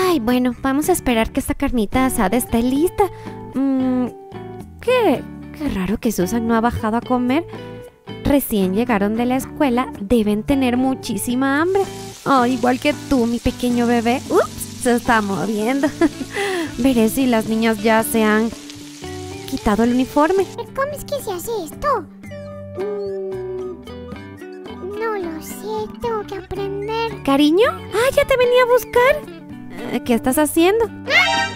Ay, bueno, vamos a esperar que esta carnita asada esté lista. Qué raro que Susan no ha bajado a comer. Recién llegaron de la escuela, deben tener muchísima hambre. Oh, igual que tú, mi pequeño bebé. Ups, se está moviendo. Veré si las niñas ya se han quitado el uniforme. ¿Cómo es que se hace esto? No lo sé, tengo que aprender. ¿Cariño? Ah, ya te venía a buscar. ¿Qué estás haciendo? Nada,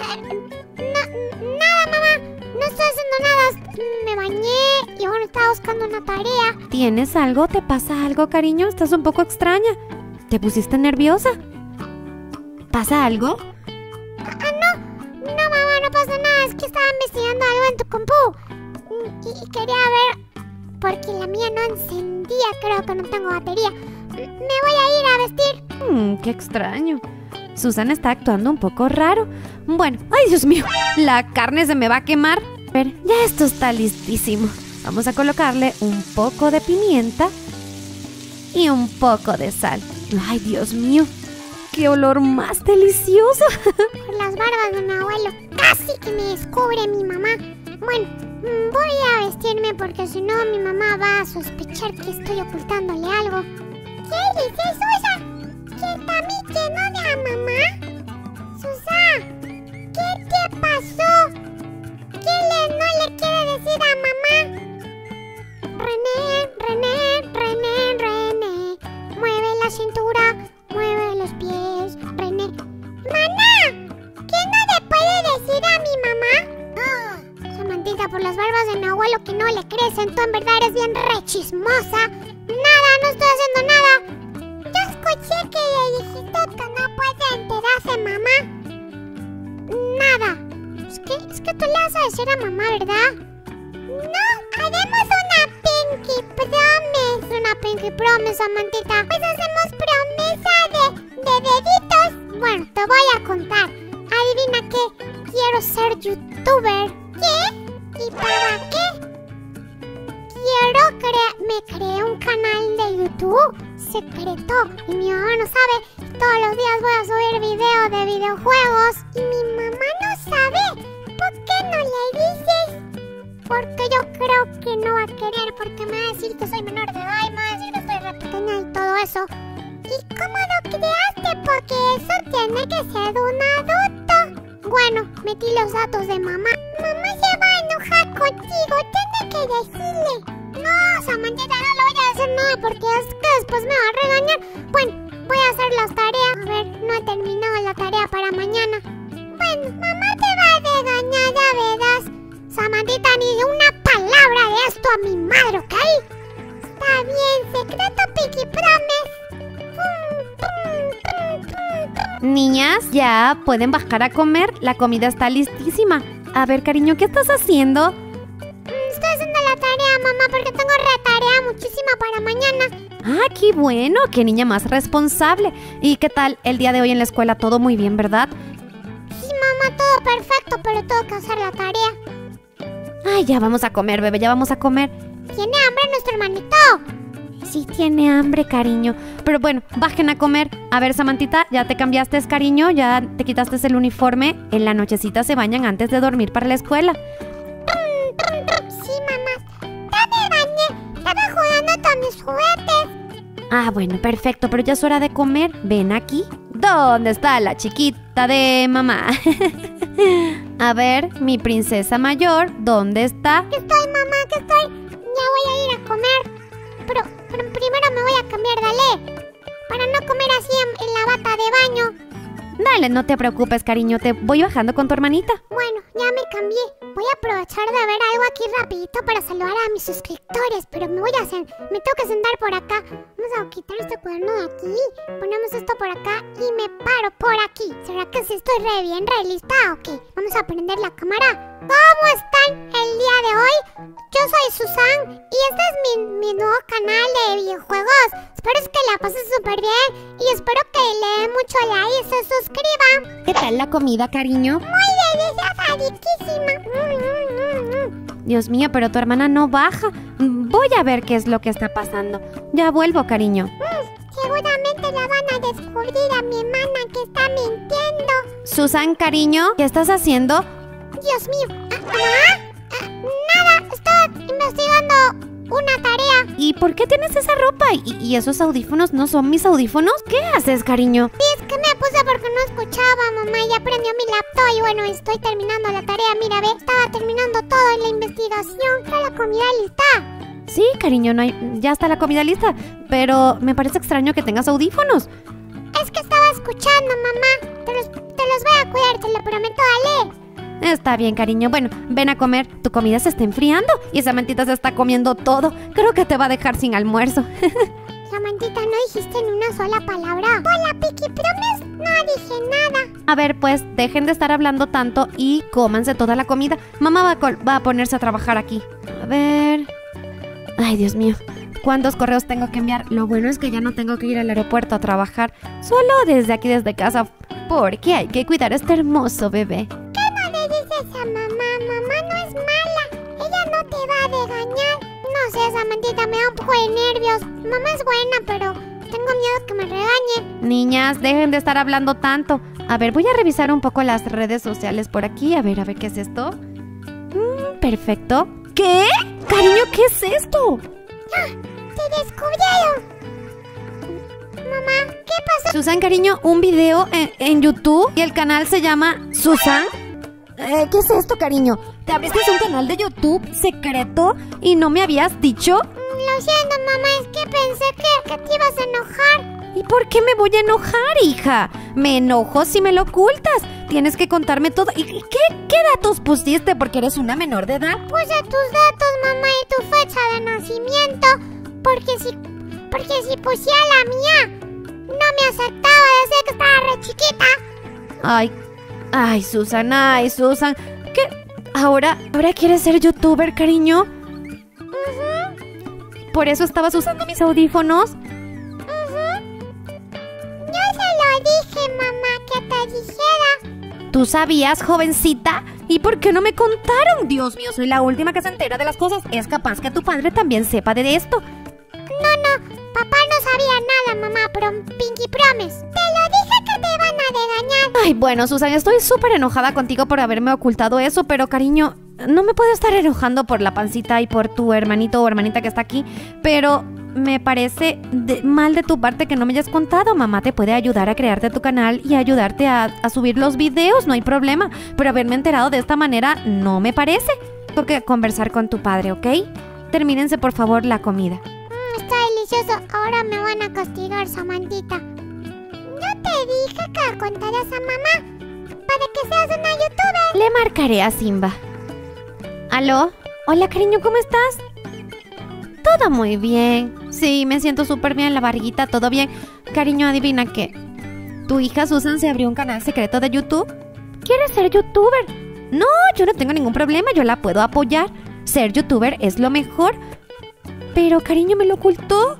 mamá. No estoy haciendo nada. Me bañé y ahora estaba buscando una tarea. ¿Tienes algo? ¿Te pasa algo, cariño? Estás un poco extraña. ¿Te pusiste nerviosa? ¿Pasa algo? No, mamá, no pasa nada. Es que estaba investigando algo en tu compu. Y quería ver, porque la mía no encendía. Creo que no tengo batería. Me voy a ir a vestir. Qué extraño. Susan está actuando un poco raro. Bueno, ay, Dios mío, la carne se me va a quemar. A ver, ya esto está listísimo. Vamos a colocarle un poco de pimienta y un poco de sal. Ay, Dios mío, qué olor más delicioso. Por las barbas de mi abuelo. Casi que me descubre mi mamá. Bueno, voy a vestirme porque si no mi mamá va a sospechar que estoy ocultándole algo. ¿Qué dices, Susan? ¿Que también no de a mamá? Susan, ¿qué te pasó? ¿Qué no le quiere decir a mamá? René. Mueve la cintura, mueve los pies, René. ¡Maná! ¿Qué no le puede decir a mi mamá? Samantita, por las barbas de mi abuelo que no le crecen, tú en verdad eres bien re chismosa. Nada, no estoy haciendo nada. Yo escuché que le dijiste que no puede enterarse, mamá. Nada. Es que tú le vas a decir a mamá, ¿verdad? No, haremos una pinky promise. Una pinky promise, Samantita. Pues hacemos promesa de deditos. Bueno, te voy a contar. Adivina qué. Quiero ser youtuber. ¿Qué? ¿Y para qué? Me creé un canal de YouTube secreto y mi mamá no sabe. Todos los días voy a subir videos de videojuegos y mi mamá no sabe. ¿Por qué no le dices? Porque yo creo que no va a querer, porque me va a decir que soy menor de edad y me va a decir que soy re pequeña y todo eso. ¿Y cómo lo creaste? Porque eso tiene que ser de un adulto. Bueno, metí los datos de mamá. Mamá se va a enojar contigo, tiene que decirle. No, Samantita, no le voy a decir nada porque es que después me va a regañar. Bueno, voy a hacer las tareas. A ver, no he terminado la tarea para mañana. Bueno, mamá te va a regañar, ya verás. Samantita, ni una palabra de esto a mi madre, ¿ok? Está bien, secreto Pinky Promise. Niñas, ya pueden bajar a comer. La comida está listísima. A ver, cariño, ¿qué estás haciendo? Estoy haciendo la tarea, mamá, porque tengo tarea muchísima para mañana. Ah, qué bueno, qué niña más responsable. ¿Y qué tal el día de hoy en la escuela? Todo muy bien, ¿verdad? Sí, mamá, todo perfecto, pero tengo que hacer la tarea. Ay, ya vamos a comer, bebé, ya vamos a comer. ¿Tiene hambre nuestro hermanito? Sí tiene hambre, cariño. Pero bueno, bajen a comer. A ver, Samantita, ya te cambiaste, cariño, ya te quitaste el uniforme. En la nochecita se bañan antes de dormir para la escuela. Sí, mamá. Ya me bañé. Estaba jugando con mis juguetes. Ah, bueno, perfecto, pero ya es hora de comer. Ven aquí. ¿Dónde está la chiquita de mamá? A ver, mi princesa mayor, ¿dónde está? ¿Qué estoy, mamá? ¿Qué estoy? Ya voy a ir a comer. Pero primero me voy a cambiar, dale. Para no comer así en la bata de baño. Dale, no te preocupes, cariño, te voy bajando con tu hermanita. Bueno, ya me cambié. Voy a aprovechar de ver algo aquí rapidito para saludar a mis suscriptores. Pero me tengo que sentar por acá. Vamos a quitar este cuaderno de aquí. Ponemos esto por acá y me paro por aquí. ¿Será que sí estoy re bien, re lista? Ok, vamos a prender la cámara. ¿Cómo están el día de hoy? Yo soy Susan y este es mi nuevo canal de videojuegos. Espero que la pasen súper bien y espero que le den mucho like y se suscriban. ¿Qué tal la comida, cariño? Muy deliciosa, riquísima. Dios mío, pero tu hermana no baja. Voy a ver qué es lo que está pasando. Ya vuelvo, cariño. Seguramente la van a descubrir a mi hermana que está mintiendo. Susan, cariño, ¿qué estás haciendo? Dios mío. ¿Mamá? Nada, estaba investigando una tarea. ¿Y por qué tienes esa ropa? ¿Y esos audífonos no son mis audífonos? ¿Qué haces, cariño? Sí, es que me puse porque no escuchaba, mamá, y aprendió mi laptop y bueno, estoy terminando la tarea. Mira, ve, estaba terminando todo en la investigación. Está la comida lista. Sí, cariño, ya está la comida lista, pero me parece extraño que tengas audífonos. Es que estaba escuchando, mamá. Te los voy a cuidar, te lo prometo, dale. Está bien, cariño. Bueno, ven a comer. Tu comida se está enfriando y Samantita se está comiendo todo. Creo que te va a dejar sin almuerzo. Samantita, no dijiste ni una sola palabra. Hola, Pinky Promise. No dije nada. A ver, pues, dejen de estar hablando tanto y cómanse toda la comida. Mamá va a ponerse a trabajar aquí. A ver... Ay, Dios mío. ¿Cuántos correos tengo que enviar? Lo bueno es que ya no tengo que ir al aeropuerto a trabajar. Solo desde aquí, desde casa. Porque hay que cuidar a este hermoso bebé. Dices a mamá, mamá no es mala, ella no te va a regañar. No sé, Samantita, me da un poco de nervios. Mamá es buena, pero tengo miedo que me regañe. Niñas, dejen de estar hablando tanto. A ver, voy a revisar un poco las redes sociales por aquí. A ver, ¿qué es esto? Perfecto. ¿Qué? Cariño, ¿qué es esto? ¡Te descubrieron! Mamá, ¿qué pasó? Susan, cariño, un video en YouTube y el canal se llama Susan. ¿Qué es esto, cariño? ¿Te abriste un canal de YouTube secreto y no me habías dicho? Lo siento, mamá, es que pensé que te ibas a enojar. ¿Y por qué me voy a enojar, hija? Me enojo si me lo ocultas. Tienes que contarme todo. ¿Y qué datos pusiste porque eres una menor de edad? Puse tus datos, mamá, y tu fecha de nacimiento. Porque si pusiera la mía, no me aceptaba, decía que estaba re chiquita. Ay, Susan. ¿Qué? ¿Ahora quieres ser youtuber, cariño? ¿Por eso estabas usando mis audífonos? Yo se lo dije, mamá, que te dijera. ¿Tú sabías, jovencita? ¿Y por qué no me contaron? Dios mío, soy la última que se entera de las cosas. Es capaz que tu padre también sepa de esto. No, papá no sabía nada, mamá, pero Pinky Promise. Te lo dije que te iban a regañar. Ay, bueno, Susan, estoy súper enojada contigo por haberme ocultado eso, pero cariño, no me puedo estar enojando por la pancita y por tu hermanito o hermanita que está aquí, pero me parece mal de tu parte que no me hayas contado. Mamá te puede ayudar a crearte tu canal y ayudarte a subir los videos, no hay problema, pero haberme enterado de esta manera no me parece. Tengo que conversar con tu padre, ¿ok? Termínense, por favor, la comida. Está delicioso. Ahora me van a castigar, Samantita. Yo te dije que le contaras a mamá para que seas una youtuber. Le marcaré a Simba. ¿Aló? Hola, cariño, ¿cómo estás? Todo muy bien. Sí, me siento súper bien, la barriguita, todo bien. Cariño, adivina qué. Tu hija Susan se abrió un canal secreto de YouTube. ¿Quieres ser youtuber? No, yo no tengo ningún problema, yo la puedo apoyar. Ser youtuber es lo mejor. Pero, cariño, me lo ocultó.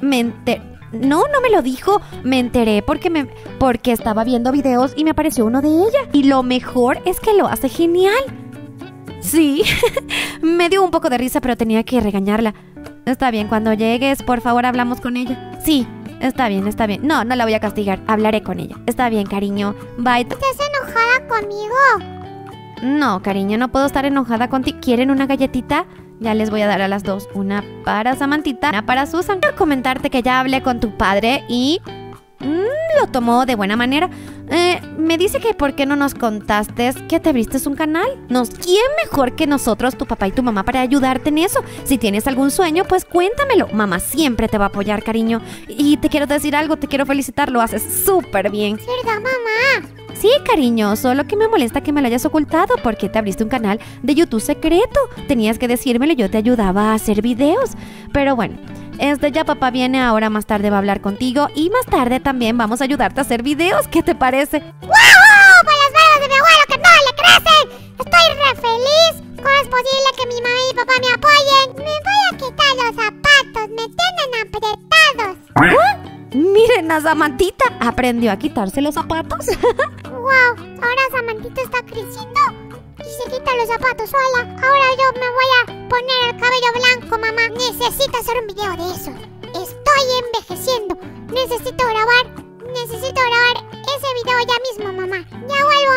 No me lo dijo. Me enteré porque estaba viendo videos y me apareció uno de ella. Y lo mejor es que lo hace genial. Sí, me dio un poco de risa, pero tenía que regañarla. Está bien, cuando llegues, por favor, hablamos con ella. Sí, está bien. No la voy a castigar, hablaré con ella. Está bien, cariño, bye. ¿Estás enojada conmigo? No, cariño, no puedo estar enojada contigo. ¿Quieren una galletita? Ya les voy a dar a las dos. Una para Samantita, una para Susan. Quiero comentarte que ya hablé con tu padre y lo tomó de buena manera. Me dice que por qué no nos contaste que te abriste un canal. ¿Quién mejor que nosotros, tu papá y tu mamá, para ayudarte en eso? Si tienes algún sueño, pues cuéntamelo. Mamá siempre te va a apoyar, cariño. Y te quiero decir algo, te quiero felicitar, lo haces súper bien. ¿Verdad, mamá? Sí, cariño, solo que me molesta que me lo hayas ocultado porque te abriste un canal de YouTube secreto. Tenías que decírmelo y yo te ayudaba a hacer videos. Pero bueno, ya papá viene ahora, más tarde va a hablar contigo y más tarde también vamos a ayudarte a hacer videos. ¿Qué te parece? ¡Wow! ¡Por las barbas de mi abuelo que no le crecen! Estoy re feliz. ¿Cómo es posible que mi mamá y mi papá me apoyen? Me voy a quitar los zapatos, me tienen apretados. ¿Ah? Miren a Samantita, aprendió a quitarse los zapatos. ¡Wow! Ahora Samantita está creciendo y se quita los zapatos sola. Ahora yo me voy a poner el cabello blanco, mamá. Necesito hacer un video de eso. Estoy envejeciendo. Necesito grabar ese video ya mismo, mamá. Ya vuelvo.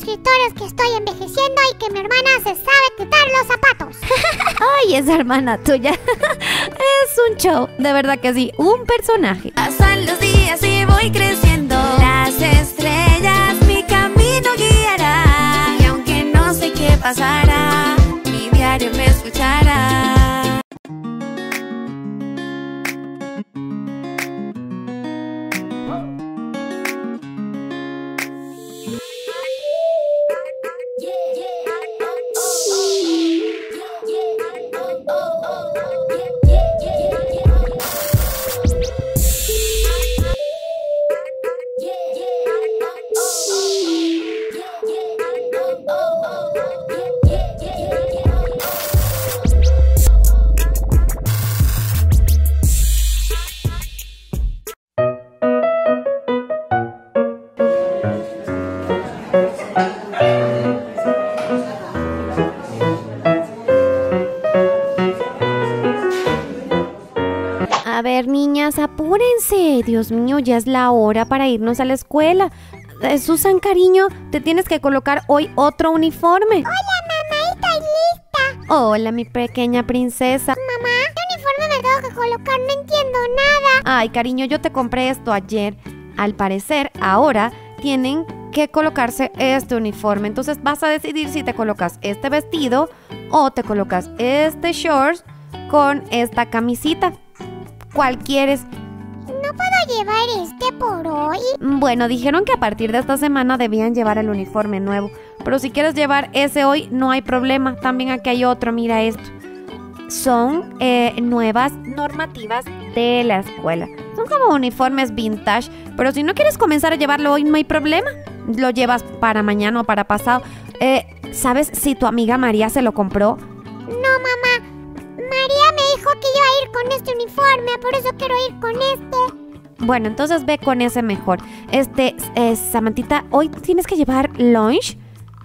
suscriptores que estoy envejeciendo y que mi hermana se sabe quitar los zapatos. Ay, esa hermana tuya es un show, de verdad que sí, un personaje. Pasan los días y voy creciendo. Las estrellas mi camino guiarán. Y aunque no sé qué pasará, mi diario me escuchará. A ver, niñas, apúrense. Dios mío, ya es la hora para irnos a la escuela. Susan, cariño, te tienes que colocar hoy otro uniforme. Hola, mamá, estoy lista. Hola, mi pequeña princesa. Mamá, ¿qué uniforme me tengo que colocar? No entiendo nada. Ay, cariño, yo te compré esto ayer. Al parecer, ahora tienen que colocarse este uniforme. Entonces vas a decidir si te colocas este vestido o te colocas este shorts con esta camisita. ¿Cuál quieres? ¿No puedo llevar este por hoy? Bueno, dijeron que a partir de esta semana debían llevar el uniforme nuevo. Pero si quieres llevar ese hoy, no hay problema. También aquí hay otro, mira esto. Son nuevas normativas de la escuela. Son como uniformes vintage. Pero si no quieres comenzar a llevarlo hoy, no hay problema. Lo llevas para mañana o para pasado. ¿Sabes si tu amiga María se lo compró? No, mamá. María me dijo que iba a ir con este uniforme, por eso quiero ir con este. Bueno, entonces ve con ese mejor. Samantita, ¿hoy tienes que llevar lunch?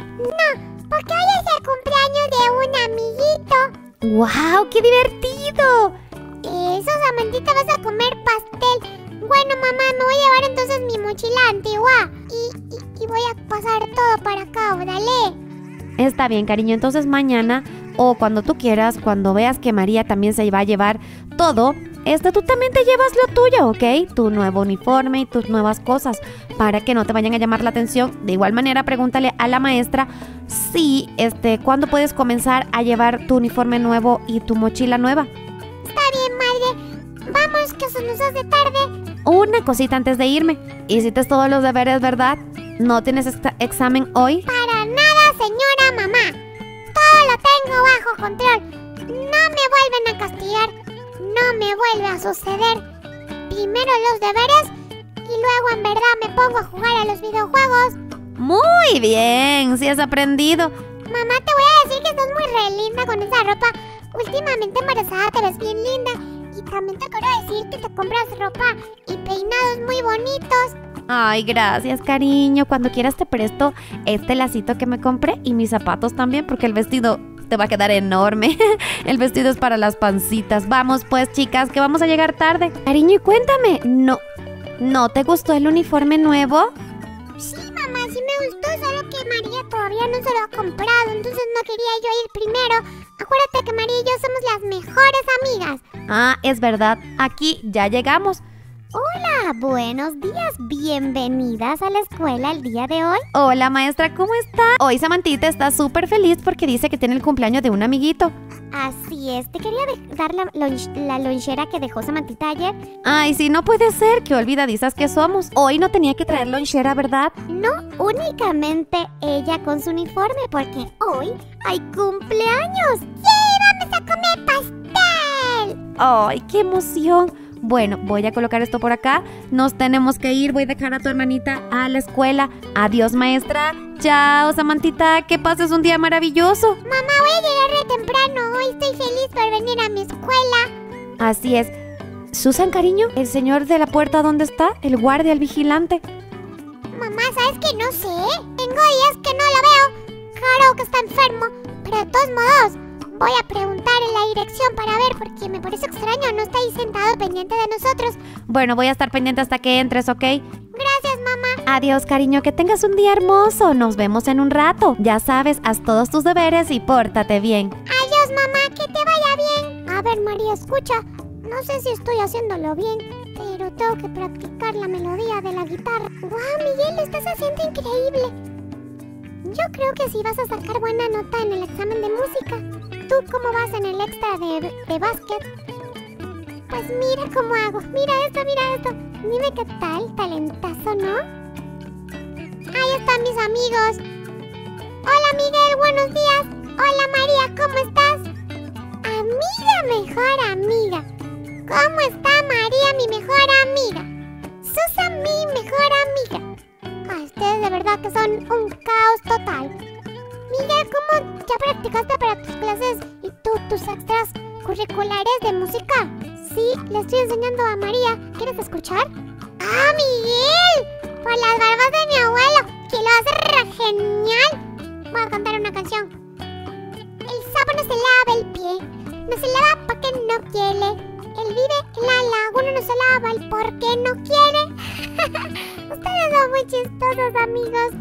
No, porque hoy es el cumpleaños de un amiguito. ¡Wow! ¡Qué divertido! Eso, Samantita, vas a comer pastel. Bueno, mamá, me voy a llevar entonces mi mochila antigua y voy a pasar todo para acá, dale. Está bien, cariño. Entonces mañana o cuando tú quieras, cuando veas que María también se va a llevar todo, tú también te llevas lo tuyo, ¿ok? Tu nuevo uniforme y tus nuevas cosas para que no te vayan a llamar la atención. De igual manera, pregúntale a la maestra si, ¿cuándo puedes comenzar a llevar tu uniforme nuevo y tu mochila nueva? Está bien, madre. Vamos, que se nos hace tarde. Una cosita antes de irme. Hiciste todos los deberes, ¿verdad? ¿No tienes examen hoy? Para nada, señora mamá. Todo lo tengo bajo control. No me vuelven a castigar. No me vuelve a suceder. Primero los deberes y luego en verdad me pongo a jugar a los videojuegos. Muy bien, sí has aprendido. Mamá, te voy a decir que estás muy re linda con esa ropa. Últimamente embarazada te ves bien linda. Y también te quiero decir que te compras ropa y peinados muy bonitos. Ay, gracias, cariño. Cuando quieras te presto este lacito que me compré y mis zapatos también, porque el vestido te va a quedar enorme. El vestido es para las pancitas. Vamos pues, chicas, que vamos a llegar tarde. Cariño, y cuéntame, ¿no te gustó el uniforme nuevo? Sí, mamá, sí me gustó, solo que María todavía no se lo ha comprado, entonces no quería yo ir primero. Acuérdate que María y yo somos las mejores amigas. Ah, es verdad, aquí ya llegamos. Hola, buenos días, bienvenidas a la escuela el día de hoy. Hola, maestra, ¿cómo está? Hoy Samantita está súper feliz porque dice que tiene el cumpleaños de un amiguito. Así es, te quería dar la lonchera que dejó Samantita ayer. Ay, sí, no puede ser, qué olvidadizas que somos. Hoy no tenía que traer lonchera, ¿verdad? No, únicamente ella con su uniforme, porque hoy hay cumpleaños. ¡Sí, vamos a comer pastel! Ay, qué emoción. Bueno, voy a colocar esto por acá. Nos tenemos que ir. Voy a dejar a tu hermanita a la escuela. Adiós, maestra. Chao, Samantita. Que pases un día maravilloso. Mamá, voy a llegar re temprano. Hoy estoy feliz por venir a mi escuela. Así es. Susan, cariño, ¿el señor de la puerta dónde está? El guardia, el vigilante. Mamá, ¿sabes que no sé? Tengo días que no lo veo. Claro que está enfermo. Pero de todos modos, voy a preguntar en la dirección para ver, porque me parece extraño, no está ahí sentado pendiente de nosotros. Bueno, voy a estar pendiente hasta que entres, ¿ok? Gracias, mamá. Adiós, cariño, que tengas un día hermoso. Nos vemos en un rato. Ya sabes, haz todos tus deberes y pórtate bien. Adiós, mamá, que te vaya bien. A ver, María, escucha. No sé si estoy haciéndolo bien, pero tengo que practicar la melodía de la guitarra. ¡Guau, Miguel, lo estás haciendo increíble! Yo creo que sí vas a sacar buena nota en el examen de música. ¿Tú cómo vas en el extra de básquet? Pues mira cómo hago. Mira esto, mira esto. Dime qué tal, talentazo, ¿no? Ahí están mis amigos. Hola, Miguel, buenos días. Hola, María, ¿cómo estás? Amiga, mejor amiga. ¿Cómo está María, mi mejor amiga? Susan, mi mejor amiga. Ay, ustedes de verdad que son un caos total. Miguel, ¿cómo ya practicaste para tus clases y tus extras curriculares de música? Sí, le estoy enseñando a María. ¿Quieres escuchar? ¡Ah, Miguel! Por las barbas de mi abuelo, que lo hace re genial. Voy a cantar una canción. El sapo no se lava el pie, no se lava porque no quiere. Él vive en la laguna, no se lava el porque no quiere. Ustedes son muy chistosos, amigos.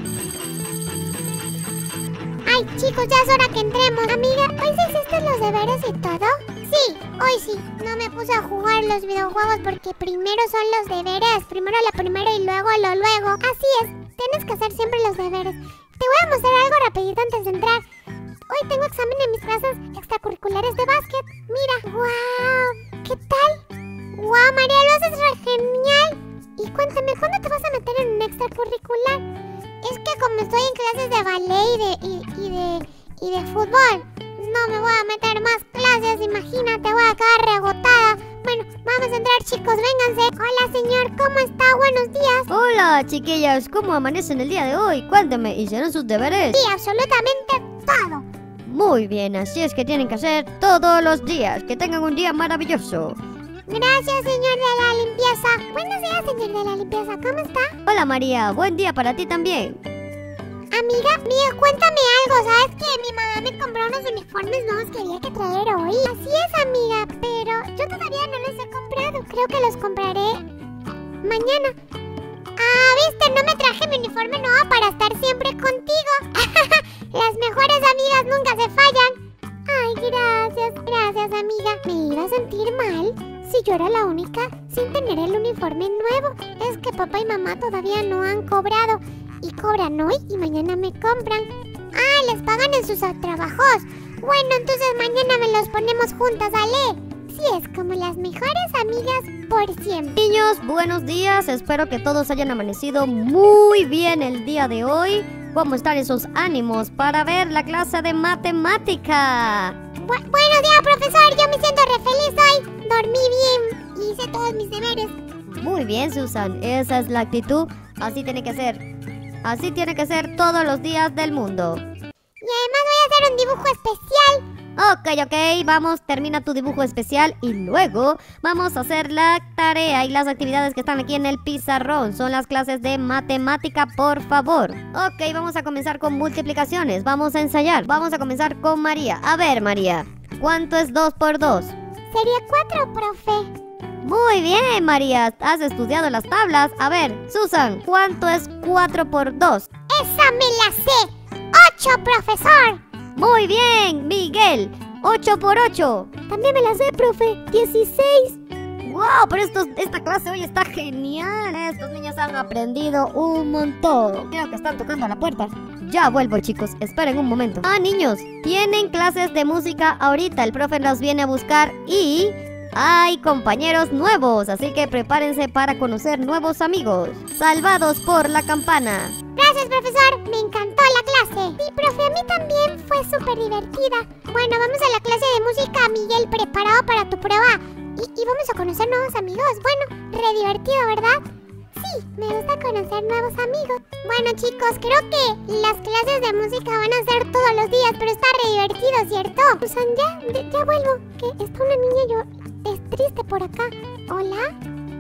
Ay, chicos, ya es hora que entremos. Amiga, ¿hoy sí hiciste los deberes y todo? Sí, hoy sí. No me puse a jugar los videojuegos porque primero son los deberes. Primero lo primero y luego lo luego. Así es, tienes que hacer siempre los deberes. Te voy a mostrar algo rapidito antes de entrar. Hoy tengo examen en mis clases extracurriculares de básquet. Mira, wow, ¿qué tal? Wow, María, lo haces re genial. Y cuéntame, ¿cuándo te vas a meter en un extracurricular? Es que como estoy en clases de ballet y de fútbol, no me voy a meter más clases, imagínate, voy a quedar reagotada. Bueno, vamos a entrar, chicos, vénganse. Hola, señor, ¿cómo está? Buenos días. Hola, chiquillas, ¿cómo amanecen el día de hoy? Cuéntame, ¿hicieron sus deberes? Sí, absolutamente todo. Muy bien, así es que tienen que hacer todos los días. Que tengan un día maravilloso. Gracias, señor de la limpieza. Buenos días, señor de la limpieza, ¿cómo está? Hola, María, buen día para ti también. Amiga, cuéntame algo. ¿Sabes que mi mamá me compró unos uniformes nuevos que había que traer hoy? Así es, amiga, pero yo todavía no los he comprado. Creo que los compraré mañana. Ah, viste, no me traje mi uniforme nuevo para estar siempre contigo. Las mejores amigas nunca se fallan. Ay, gracias, amiga. Me iba a sentir mal si yo era la única sin tener el uniforme nuevo. Es que papá y mamá todavía no han cobrado. Y cobran hoy y mañana me compran. Ah, les pagan en sus trabajos. Bueno, entonces mañana me los ponemos juntas, ¿vale? Sí, es como las mejores amigas por siempre. Niños, buenos días. Espero que todos hayan amanecido muy bien el día de hoy. ¿Cómo están esos ánimos para ver la clase de matemática? Buenos días, profesor. Yo me siento re feliz hoy. Dormí bien y hice todos mis deberes. Muy bien, Susan. Esa es la actitud. Así tiene que ser. Así tiene que ser todos los días del mundo. Y además voy a hacer un dibujo especial. Ok, vamos, termina tu dibujo especial y luego vamos a hacer la tarea y las actividades que están aquí en el pizarrón. Son las clases de matemática, por favor. Ok, vamos a comenzar con multiplicaciones. Vamos a ensayar. Vamos a comenzar con María. A ver, María, ¿cuánto es 2 por 2? Sería 4, profe. Muy bien, María. Has estudiado las tablas. A ver, Susan, ¿cuánto es 4 por 2? Esa me la sé. 8, profesor. Muy bien, Miguel. 8 por 8. También me la sé, profe. 16. ¡Wow! Pero esta clase hoy está genial. Estos niños han aprendido un montón. Creo que están tocando a la puerta. Ya vuelvo, chicos. Esperen un momento. Ah, niños, tienen clases de música ahorita. El profe los viene a buscar y hay compañeros nuevos. Así que prepárense para conocer nuevos amigos. Salvados por la campana. Gracias, profesor. Me encantó la clase. Sí, profe, a mí también fue súper divertida. Bueno, vamos a la clase de música, Miguel, preparado para tu prueba. Y vamos a conocer nuevos amigos. Bueno, re divertido, ¿verdad? Sí, me gusta conocer nuevos amigos. Bueno, chicos, creo que las clases de música van a ser todos los días, pero está re divertido, ¿cierto? Susan, ya vuelvo, que está una niña es triste por acá. ¿Hola?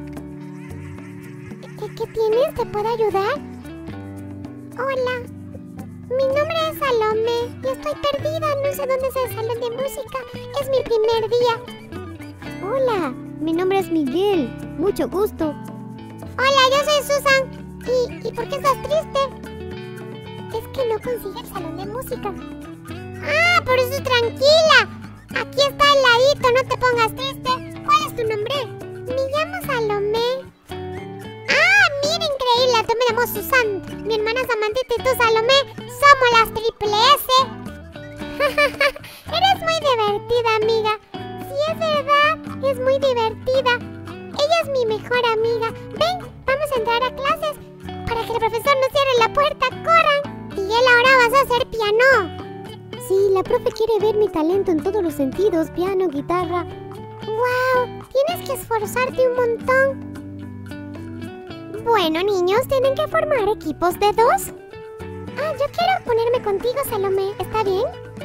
¿Qué tienes? ¿Te puedo ayudar? Hola, mi nombre es Salome y estoy perdida, no sé dónde es el salón de música, es mi primer día. Hola, mi nombre es Miguel, mucho gusto. Hola, yo soy Susan y ¿Y por qué estás triste? Es que no consigue el salón de música. Ah, por eso tranquila. Aquí está al ladito, no te pongas triste. ¿Cuál es tu nombre? Me llamo Salomé. Ah, mira, increíble. Yo me llamo Susan. Mi hermana Samantita y tú, Salomé, somos las Triple S. Eres muy divertida, amiga. Sí, es verdad, es muy divertida. Ella es mi mejor amiga. Ven, vamos a entrar a clases para que el profesor nos cierre la puerta. ¡Corran! Miguel, ahora vas a hacer piano. Sí, la profe quiere ver mi talento en todos los sentidos, piano, guitarra. ¡Wow! Tienes que esforzarte un montón. Bueno, niños, tienen que formar equipos de 2. Ah, yo quiero ponerme contigo, Salomé. ¿Está bien?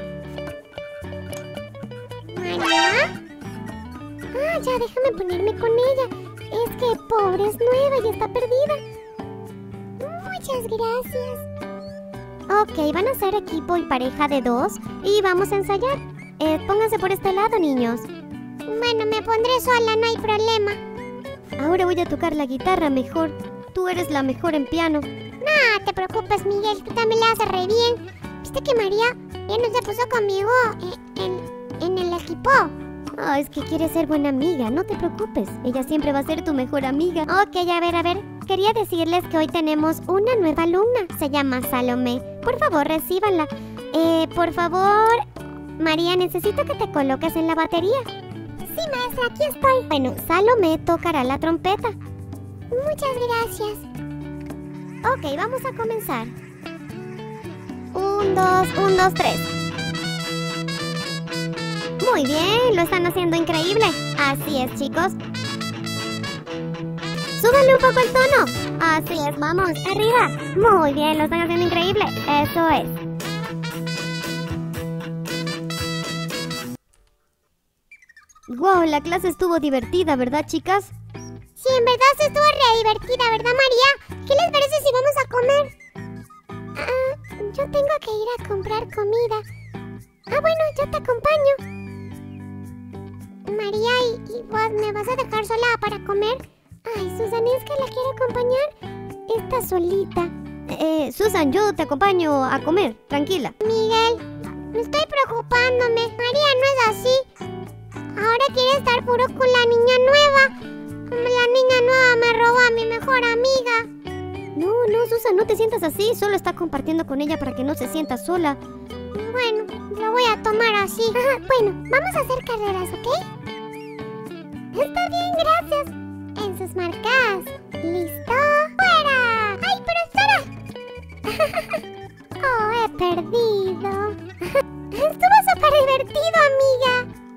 ¿María? Ah, ya, déjame ponerme con ella. Es que pobre, es nueva y está perdida. Muchas gracias. Ok, van a ser equipo y pareja de 2 y vamos a ensayar. Pónganse por este lado, niños. Bueno, me pondré sola, no hay problema. Ahora voy a tocar la guitarra mejor. Tú eres la mejor en piano. No te preocupes, Miguel, tú también la haces re bien. ¿Viste que María ya no se puso conmigo en el equipo? Ah, es que quiere ser buena amiga, no te preocupes. Ella siempre va a ser tu mejor amiga. Ok, a ver. Quería decirles que hoy tenemos una nueva alumna. Se llama Salomé. Por favor, recíbanla. Por favor, María, necesito que te coloques en la batería. Sí, maestra, aquí estoy. Bueno, Salomé tocará la trompeta. Muchas gracias. Ok, vamos a comenzar. 1, 2, 1, 2, 3. Muy bien, lo están haciendo increíble. Así es, chicos. Súbanle un poco el tono. Así es, vamos, arriba. Muy bien, lo están haciendo increíble. Eso es. Wow, la clase estuvo divertida, ¿verdad, chicas? Sí, en verdad se estuvo re divertida, ¿verdad, María? ¿Qué les parece si vamos a comer? Yo tengo que ir a comprar comida. Ah, bueno, yo te acompaño. María, ¿y vos me vas a dejar sola para comer? Ay, Susan, es que la quiero acompañar. Está solita. Susan, yo te acompaño a comer, tranquila. Miguel, me estoy preocupándome. María, no es así. Ahora quiere estar puro con la niña nueva. La niña nueva me robó a mi mejor amiga. No, Susan, no te sientas así. Solo está compartiendo con ella para que no se sienta sola. Bueno, lo voy a tomar así. Bueno, vamos a hacer carreras, ¿ok? Está bien, gracias. En sus marcas. ¿Listo? ¡Fuera! ¡Ay, pero espera! Oh, he perdido. Estuvo súper divertido, amiga.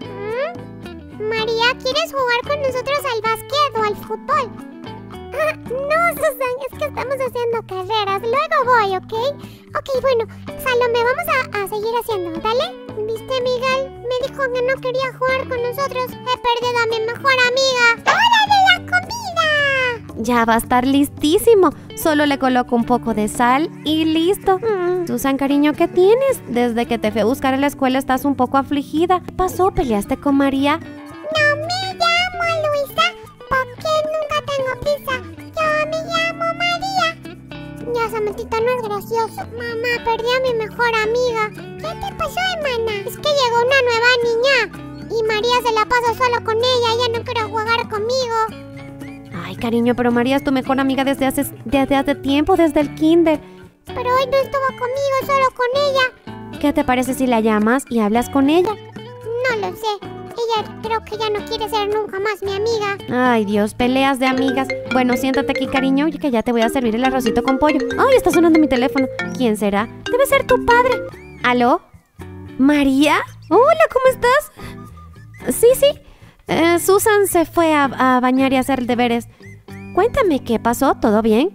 María, ¿quieres jugar con nosotros al básquet o al fútbol? No, Susan, es que estamos haciendo carreras. Luego voy, ¿ok? Ok, bueno, Salomé, vamos a seguir haciendo, ¿dale? ¿Viste, Miguel? Me dijo que no quería jugar con nosotros. He perdido a mi mejor amiga. ¡Hora de la comida! Ya va a estar listísimo. Solo le coloco un poco de sal y listo. Susan, cariño, ¿qué tienes? Desde que te fui a buscar a la escuela estás un poco afligida. ¿Qué pasó? ¿Peleaste con María? No me llamo Luisa porque nunca tengo prisa. Yo me llamo María. Ya, Samantita, no es gracioso. Mamá, perdí a mi mejor amiga. ¿Qué te pasó, hermana? Es que llegó una nueva niña y María se la pasa solo con ella. Ella no quiere jugar conmigo. Ay, cariño, pero María es tu mejor amiga desde hace tiempo, desde el kinder. Pero hoy no estuvo conmigo, solo con ella. ¿Qué te parece si la llamas y hablas con ella? No lo sé. Ella creo que ya no quiere ser nunca más mi amiga. Ay, Dios, peleas de amigas. Bueno, siéntate aquí, cariño, que ya te voy a servir el arrocito con pollo. Ay, está sonando mi teléfono. ¿Quién será? Debe ser tu padre. ¿Aló? ¿María? Hola, ¿cómo estás? Sí. Susan se fue a bañar y a hacer deberes. Cuéntame, ¿qué pasó? ¿Todo bien?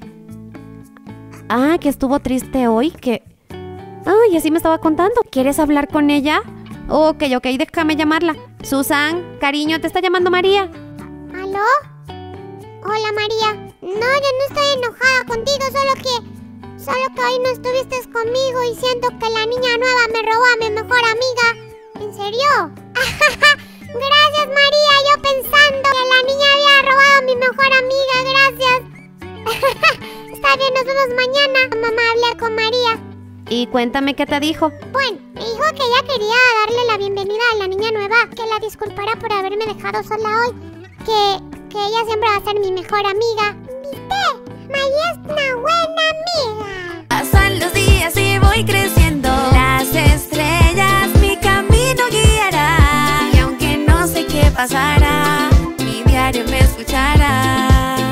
Ah, que estuvo triste hoy, que... Ay, así me estaba contando. ¿Quieres hablar con ella? Ok, déjame llamarla. Susan, cariño, te está llamando María. ¿Aló? Hola, María. No, yo no estoy enojada contigo, solo que hoy no estuviste conmigo y siento que la niña nueva me robó a mi mejor amiga. ¿En serio? Gracias, María. Yo pensando que la niña había robado a mi mejor amiga. Gracias. está bien, nos vemos mañana. Mamá, hablé con María. Y cuéntame qué te dijo. Bueno, me dijo que ella quería darle la bienvenida a la niña nueva, que la disculpara por haberme dejado sola hoy, que ella siempre va a ser mi mejor amiga. ¿Viste? María es una buena amiga. Pasan los días y voy creciendo. Las estrellas mi camino guiarán. Y aunque no sé qué pasará, mi diario me escuchará.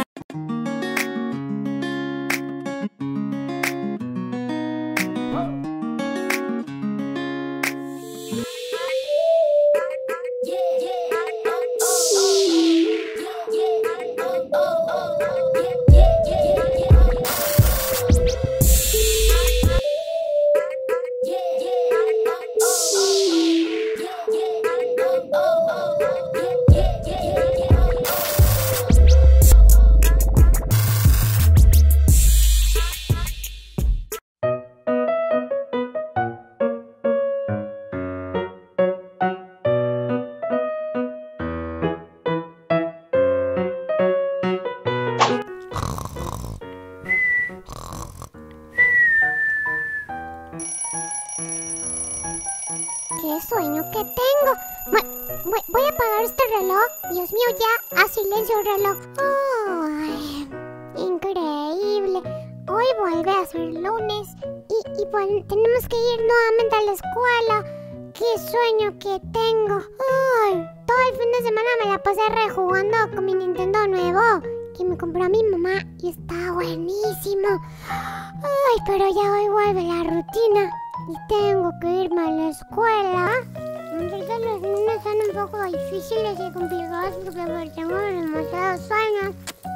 ¡Qué sueño que tengo! Voy a apagar este reloj. Dios mío, ya, haz silencio el reloj. ¡Ay! Increíble. Hoy vuelve a ser lunes y bueno, tenemos que ir nuevamente a la escuela. ¡Qué sueño que tengo! ¡Ay! Todo el fin de semana me la pasé rejugando con mi Nintendo nuevo que me compró mi mamá y está buenísimo. ¡Ay! Pero ya hoy vuelve la rutina. Y tengo que irme a la escuela. Entonces los niños son un poco difíciles y complicados porque tengo demasiados sueños.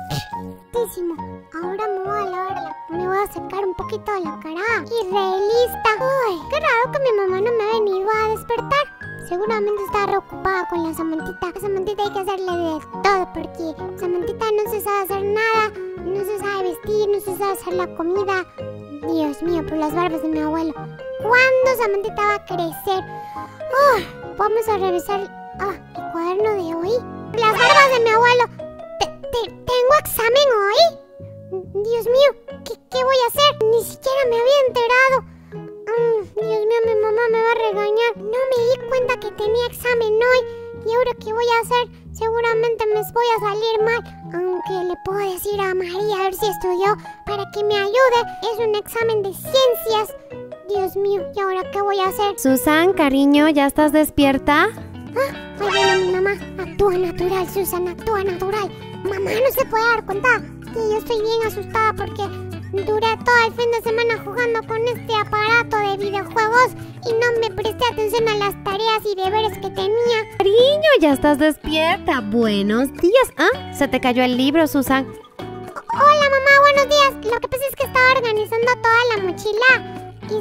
Ahora me voy a secar un poquito la cara. Israelista. Ay, qué raro que mi mamá no me ha venido a despertar. Seguramente está reocupada con la Samantita. A Samantita hay que hacerle de todo porque Samantita no se sabe hacer nada. No se sabe vestir, no se sabe hacer la comida. Dios mío, por las barbas de mi abuelo. ¿Cuándo Samantita va a crecer? Vamos a revisar el cuaderno de hoy. Las barbas de mi abuelo. ¿Tengo examen hoy? Dios mío, ¿qué voy a hacer? Ni siquiera me había enterado. Dios mío, mi mamá me va a regañar. No me di cuenta que tenía examen hoy. ¿Y ahora qué voy a hacer? Seguramente me voy a salir mal. Aunque le puedo decir a María a ver si estudió para que me ayude. Es un examen de ciencias. Dios mío, ¿y ahora qué voy a hacer? Susan, cariño, ¿ya estás despierta? Ahí viene mi mamá. Actúa natural, Susan, actúa natural. Mamá no se puede dar cuenta que yo estoy bien asustada porque duré todo el fin de semana jugando con este aparato de videojuegos y no me presté atención a las tareas y deberes que tenía. Cariño, ya estás despierta. Buenos días. Se te cayó el libro, Susan. Hola, mamá, buenos días. Lo que pasa es que estaba organizando toda la mochila.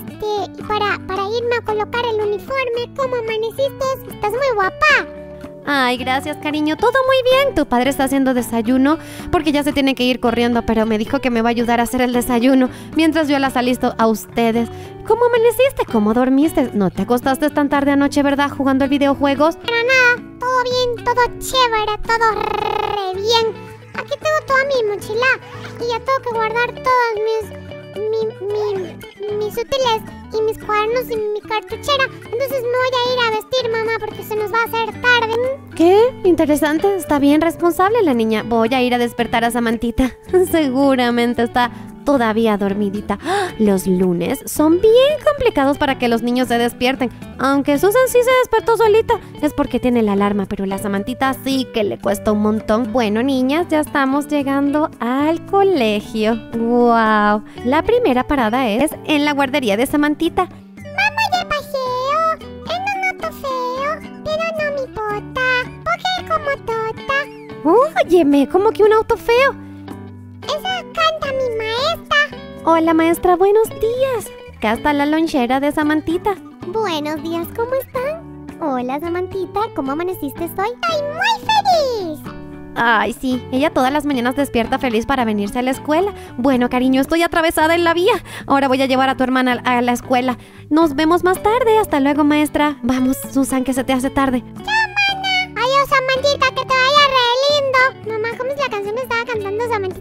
Para irme a colocar el uniforme. ¿Cómo amaneciste? Estás muy guapa. Ay, gracias, cariño. Todo muy bien. Tu padre está haciendo desayuno porque ya se tiene que ir corriendo, pero me dijo que me va a ayudar a hacer el desayuno mientras yo las alisto a ustedes. ¿Cómo amaneciste? ¿Cómo dormiste? No te acostaste tan tarde anoche, ¿verdad? Jugando videojuegos. Para nada. Todo bien, todo chévere, todo re bien. Aquí tengo toda mi mochila y ya tengo que guardar todos mis útiles y mis cuadernos y mi cartuchera. Entonces me voy a ir a vestir, mamá, porque se nos va a hacer tarde. ¿Qué? Interesante. Está bien responsable la niña. Voy a ir a despertar a Samantita. Seguramente está todavía dormidita. Los lunes son bien complicados para que los niños se despierten. Aunque Susan sí se despertó solita, es porque tiene la alarma, pero la Samantita sí que le cuesta un montón. Bueno, niñas, ya estamos llegando al colegio. ¡Wow! La primera parada es en la guardería de Samantita. Vamos de paseo en un auto feo, pero no me importa, porque es como tota. Óyeme, ¿cómo que un auto feo? Esa canta mi maestra. Hola, maestra, buenos días. Acá está la lonchera de Samantita. Buenos días, ¿cómo están? Hola, Samantita, ¿cómo amaneciste hoy? ¡Estoy muy feliz! Ay, sí, ella todas las mañanas despierta feliz para venirse a la escuela. Bueno, cariño, estoy atravesada en la vía. Ahora voy a llevar a tu hermana a la escuela. Nos vemos más tarde. Hasta luego, maestra. Vamos, Susan, que se te hace tarde. ¡Chao, mana! Adiós, Samantita, que te vaya re lindo. Mamá, ¿cómo es la canción que estaba cantando Samantita?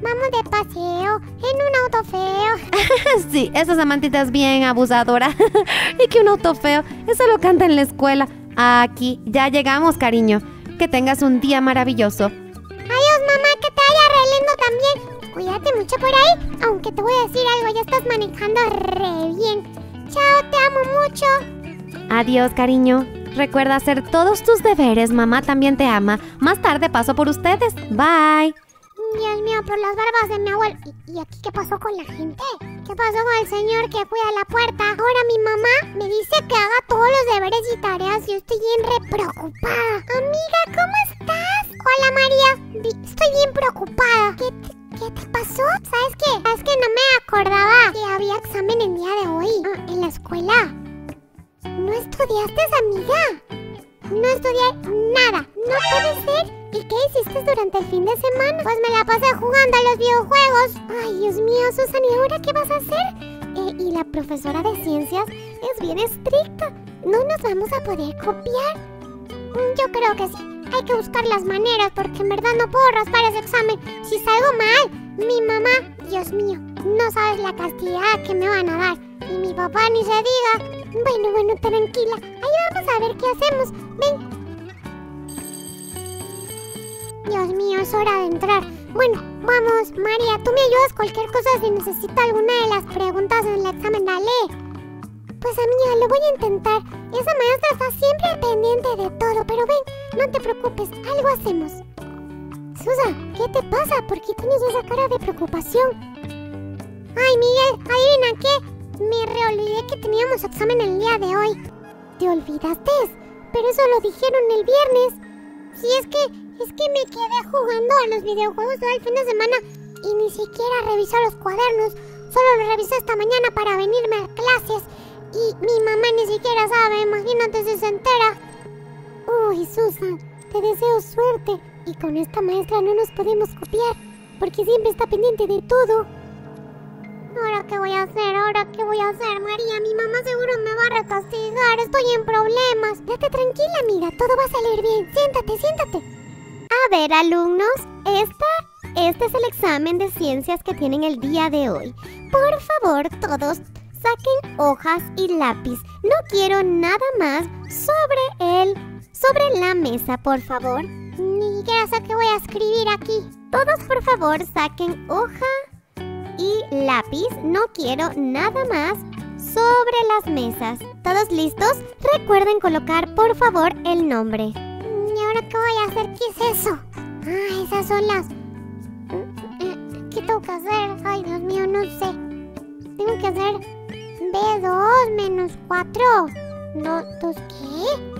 Vamos de paseo en un auto feo. Sí, esa Samantita es bien abusadora. Y que un auto feo, eso lo canta en la escuela. Aquí, ya llegamos, cariño. Que tengas un día maravilloso. Adiós, mamá, que te vaya re lindo también. Cuídate mucho por ahí. Aunque te voy a decir algo, ya estás manejando re bien. Chao, te amo mucho. Adiós, cariño. Recuerda hacer todos tus deberes, mamá también te ama. Más tarde paso por ustedes. Bye. Dios mío, por las barbas de mi abuelo. ¿Y aquí qué pasó con la gente? ¿Qué pasó con el señor que cuida la puerta? Ahora mi mamá me dice que haga todos los deberes y tareas. Yo estoy bien re preocupada. Amiga, ¿cómo estás? Hola, María. Estoy bien preocupada. ¿Qué te pasó? ¿Sabes qué? Es que no me acordaba que había examen el día de hoy. En la escuela. ¿No estudiaste, amiga? No estudié nada. No puede ser. ¿Y qué hiciste durante el fin de semana? Pues me la pasé jugando a los videojuegos. Ay, Dios mío, Susan, ¿y ahora qué vas a hacer? Y la profesora de ciencias es bien estricta. No nos vamos a poder copiar. Yo creo que sí. Hay que buscar las maneras porque en verdad no puedo raspar ese examen. Si salgo mal, mi mamá, Dios mío, no sabes la castigada que me van a dar. Y mi papá ni se diga. Bueno, tranquila. Ahí vamos a ver qué hacemos. Ven. Dios mío, es hora de entrar. Bueno, vamos, María, tú me ayudas cualquier cosa si necesito alguna de las preguntas en el examen, dale. Pues amiga, lo voy a intentar. Esa maestra está siempre pendiente de todo, pero ven, no te preocupes, algo hacemos. Susa, ¿qué te pasa? ¿Por qué tienes esa cara de preocupación? Ay, Miguel, adivina qué. Me reolvidé que teníamos examen el día de hoy. ¿Te olvidaste? Pero eso lo dijeron el viernes. Sí, es que me quedé jugando a los videojuegos todo el fin de semana y ni siquiera revisé los cuadernos. Solo los revisé esta mañana para venirme a clases. Y mi mamá ni siquiera sabe, imagínate si se entera. Uy, Susan, te deseo suerte. Y con esta maestra no nos podemos copiar, porque siempre está pendiente de todo. ¿Ahora qué voy a hacer? María? Mi mamá seguro me va a recastigar. Estoy en problemas. Date tranquila, amiga. Todo va a salir bien. Siéntate. A ver, alumnos. Este es el examen de ciencias que tienen el día de hoy. Por favor, todos saquen hojas y lápiz. No quiero nada más sobre la mesa, por favor. Ni siquiera sé qué voy a escribir aquí. Todos, por favor, saquen hoja y lápiz. No quiero nada más sobre las mesas. ¿Todos listos? Recuerden colocar, por favor, el nombre. ¿Y ahora qué voy a hacer? ¿Qué es eso? Ah, esas son las... ¿Qué tengo que hacer? Ay, Dios mío, no sé. Tengo que hacer B2 menos 4. ¿2 qué?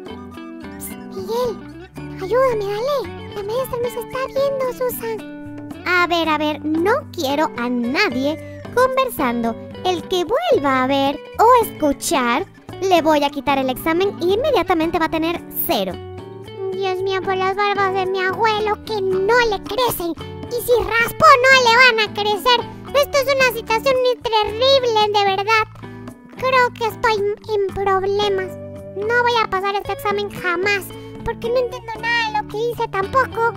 Miguel, ayúdame, dale. La maestra nos está viendo, Susan. A ver, no quiero a nadie conversando. El que vuelva a ver o escuchar, le voy a quitar el examen y inmediatamente va a tener 0. Dios mío, por las barbas de mi abuelo que no le crecen. Y si raspo no le van a crecer. Esto es una situación terrible, de verdad. Creo que estoy en problemas. No voy a pasar este examen jamás, porque no entiendo nada de lo que hice tampoco.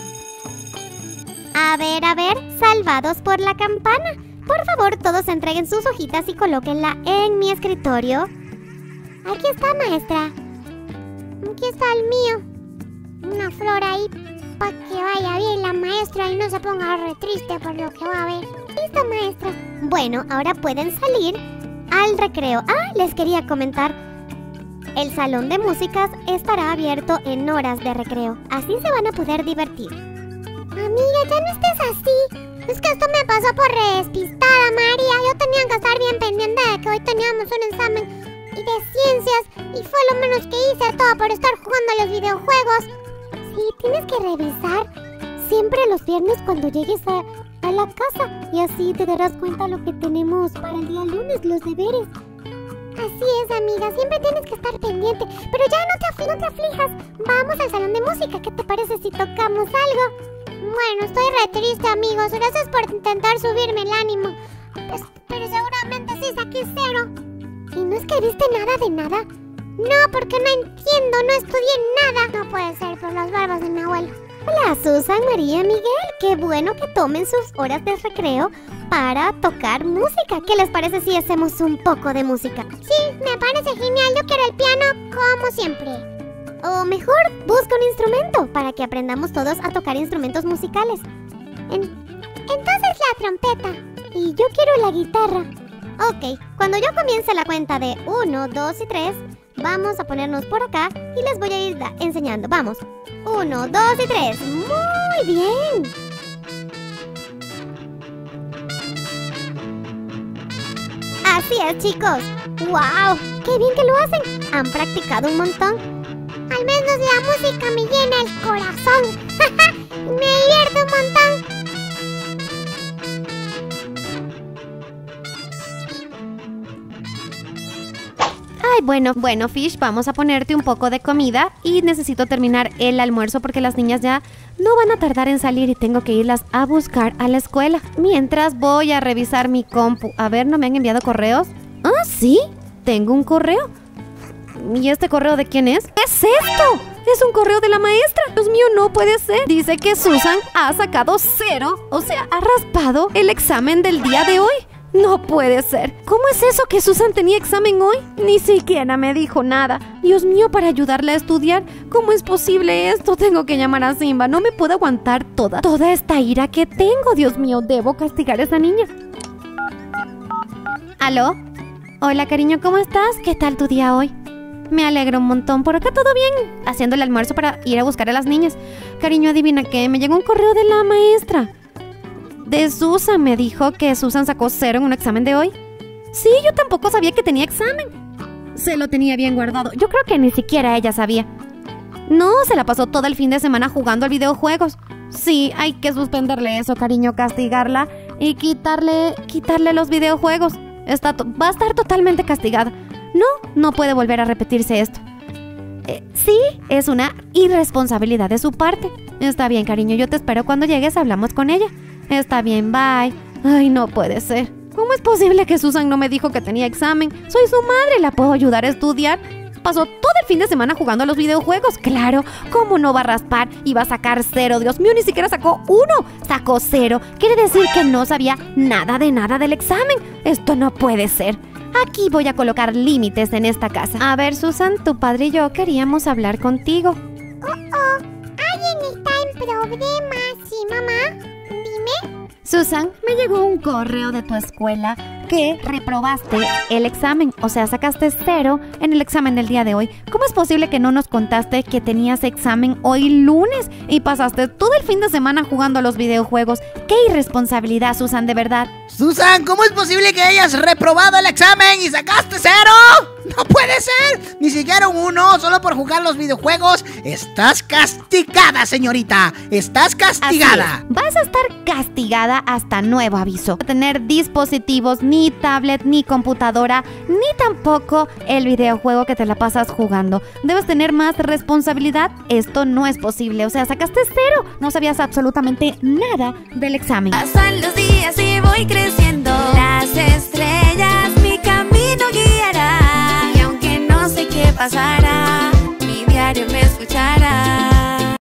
A ver, salvados por la campana. Por favor, todos entreguen sus hojitas y colóquenla en mi escritorio. Aquí está, maestra. Aquí está el mío. Una flor ahí para que vaya bien la maestra y no se ponga re triste por lo que va a ver. Listo, maestra. Bueno, ahora pueden salir al recreo. Ah, les quería comentar. El salón de músicas estará abierto en horas de recreo. Así se van a poder divertir. Amiga, ya no estés así. Es que esto me pasó por despistada, María. Yo tenía que estar bien pendiente de que hoy teníamos un examen y de ciencias. Y fue lo menos que hice, todo por estar jugando a los videojuegos. Sí, tienes que revisar siempre los viernes cuando llegues a la casa. Y así te darás cuenta lo que tenemos para el día lunes, los deberes. Así es, amiga, siempre tienes que estar pendiente. Pero ya no te aflijas. Vamos al salón de música, ¿qué te parece si tocamos algo? Bueno, estoy re triste, amigos. Gracias por intentar subirme el ánimo. Pues, pero seguramente sí saqué 0. ¿Y no escribiste nada de nada? No, porque no entiendo, no estudié nada. No puede ser por las barbas de mi abuelo. Hola Susan, María, Miguel. Qué bueno que tomen sus horas de recreo para tocar música. ¿Qué les parece si hacemos un poco de música? Sí, me parece genial. Yo quiero el piano como siempre. O mejor, busca un instrumento para que aprendamos todos a tocar instrumentos musicales. Entonces la trompeta. Y yo quiero la guitarra. Ok, cuando yo comience la cuenta de 1, 2 y 3, vamos a ponernos por acá y les voy a ir enseñando. Vamos. 1, 2 y 3. Muy bien. Así es, chicos. ¡Wow! ¡Qué bien que lo hacen! Han practicado un montón. Al menos la música me llena el corazón. Me divierto un montón. Ay, bueno, Fish, vamos a ponerte un poco de comida y necesito terminar el almuerzo porque las niñas ya no van a tardar en salir y tengo que irlas a buscar a la escuela. Mientras voy a revisar mi compu. A ver, ¿no me han enviado correos? Ah, sí, tengo un correo. ¿Y este correo de quién es? ¿Qué es esto? Es un correo de la maestra. Dios mío, no puede ser. Dice que Susan ha sacado 0, o sea, ha raspado el examen del día de hoy. No puede ser. ¿Cómo es eso que Susan tenía examen hoy? Ni siquiera me dijo nada. Dios mío, para ayudarla a estudiar. ¿Cómo es posible esto? Tengo que llamar a Simba. No me puedo aguantar toda esta ira que tengo. Dios mío, debo castigar a esa niña. ¿Aló? Hola, cariño, ¿cómo estás? ¿Qué tal tu día hoy? Me alegro un montón. Por acá todo bien. Haciendo el almuerzo para ir a buscar a las niñas. Cariño, adivina qué. Me llegó un correo de la maestra. De Susan, me dijo que Susan sacó 0 en un examen de hoy. Sí, yo tampoco sabía que tenía examen. Se lo tenía bien guardado. Yo creo que ni siquiera ella sabía. No, se la pasó todo el fin de semana jugando al videojuegos. Sí, hay que suspenderle eso, cariño, castigarla y quitarle los videojuegos. Va a estar totalmente castigada. No puede volver a repetirse esto. Sí, es una irresponsabilidad de su parte. Está bien, cariño, yo te espero cuando llegues, hablamos con ella. Está bien, bye. Ay, no puede ser. ¿Cómo es posible que Susan no me dijo que tenía examen? Soy su madre, ¿la puedo ayudar a estudiar? Pasó todo el fin de semana jugando a los videojuegos. Claro, ¿cómo no va a raspar y va a sacar 0? Dios mío, ni siquiera sacó 1. Sacó 0. Quiere decir que no sabía nada del examen. Esto no puede ser. Aquí voy a colocar límites en esta casa. A ver, Susan, tu padre y yo queríamos hablar contigo. Alguien está en problemas, ¿sí, mamá? Dime. Susan, me llegó un correo de tu escuela que reprobaste el examen, o sea, sacaste 0 en el examen del día de hoy. ¿Cómo es posible que no nos contaste que tenías examen hoy lunes y pasaste todo el fin de semana jugando a los videojuegos? ¡Qué irresponsabilidad, Susan, de verdad! Susan, ¿cómo es posible que hayas reprobado el examen y sacaste 0? ¡No puede ser! Ni siquiera un 1, solo por jugar los videojuegos. Estás castigada, señorita. Estás castigada. Vas a estar castigada hasta nuevo aviso. No vas a tener dispositivos, ni tablet, ni computadora, ni tampoco el videojuego que te la pasas jugando. Debes tener más responsabilidad. Esto no es posible. O sea, sacaste 0. No sabías absolutamente nada del examen. Pasan los días y voy creciendo. Las estrellas mi camino guiarán. Y aunque no sé qué pasará,